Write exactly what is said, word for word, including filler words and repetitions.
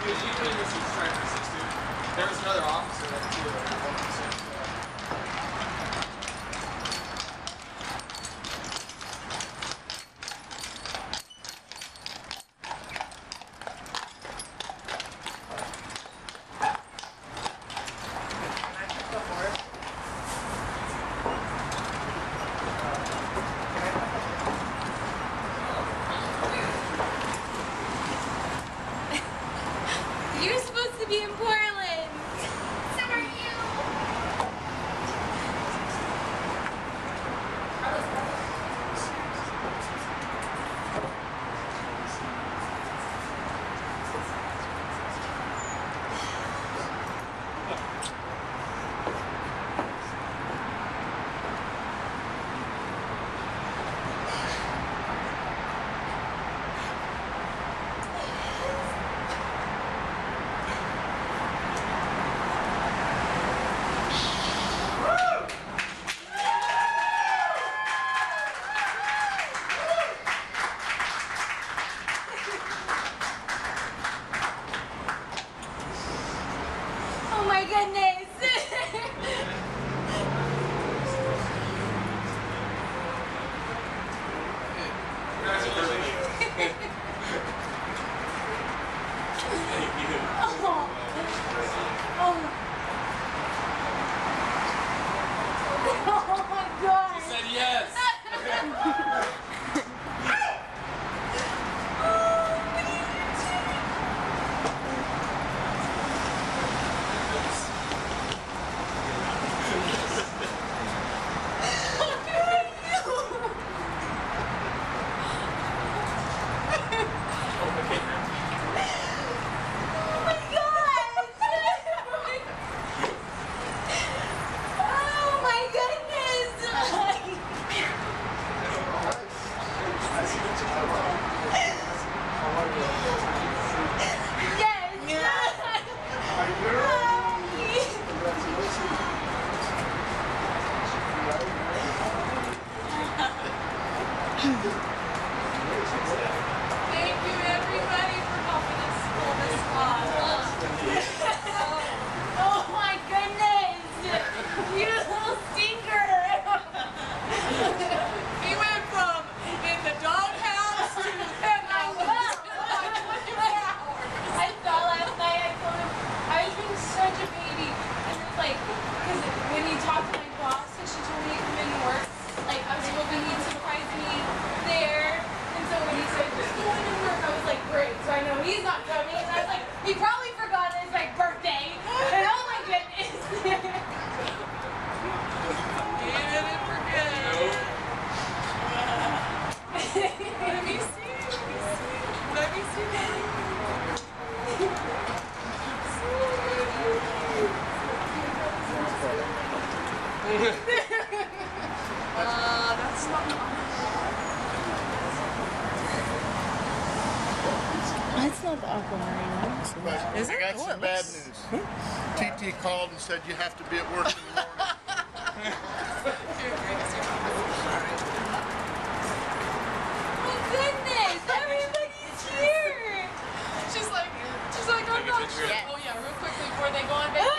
There was another officer there too. You're supposed to be in Portland. So are you. Oh my goodness! oh. Oh. Oh my God! He said yes! Thank you everybody for helping us pull this off. Oh my goodness! You little stinker! He went from in the doghouse to head out in like twenty-four hours. I saw last night, I told him I was being such a baby. And it's like, because when he talked to my boss and she told me to come in and work, like I was hoping he'd surprise me there. And so when he said, just go in and work, I was like, great. So I know he's not coming. And I was like, he probably forgot it's my birthday. And oh my goodness. He didn't forget. Let me see. Let me see. Let me see. Uh, that's not. It's not the aquamarine. Is it? I got some bad news. T T called and said you have to be at work in the morning. My goodness, everybody's here. She's like, she's like, I'm not sure. Oh yeah, real quickly before they go on vacation.